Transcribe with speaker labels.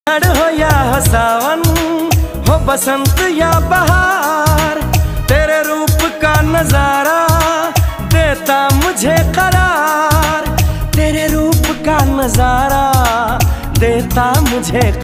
Speaker 1: हो या हो सावन, हो बसंत या बहार, तेरे रूप का नजारा देता मुझे करार, तेरे रूप का नजारा देता मुझे